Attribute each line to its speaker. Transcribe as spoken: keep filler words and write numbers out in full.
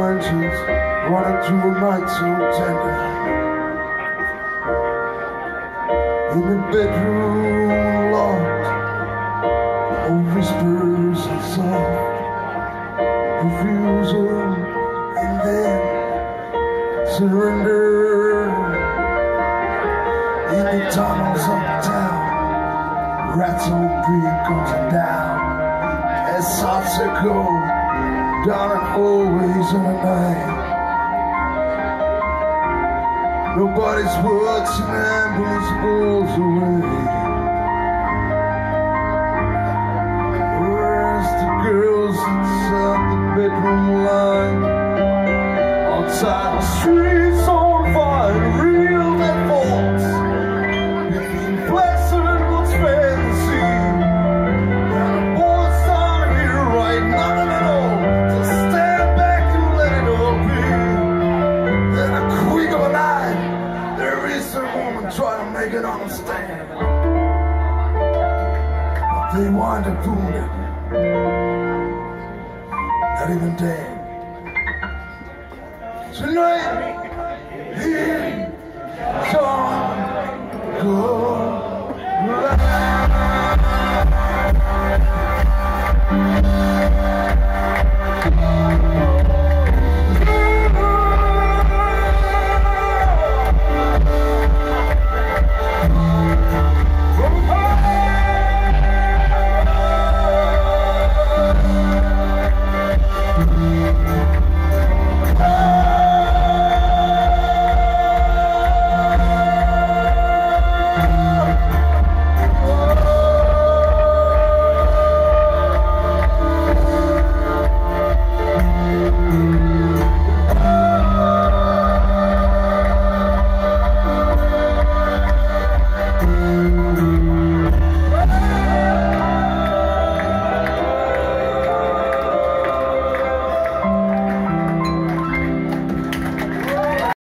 Speaker 1: conscience running through a night so tender. In the bedroom locked, all whispers and soft refusal, and then surrender. In the tunnels of town, rats old dream comes down as thoughts echo down and always in the night. Nobody's watching, ambulance pulls away. Where's the girls inside the bedroom line? Outside the streets on fire, real and false, between flesh and what's fantasy. And the boys down here right nothing at all, just stand back and let it all be. Then a quick of a night, there is a woman trying to make it understand, but they wind up wounded, not even dead. Tonight, here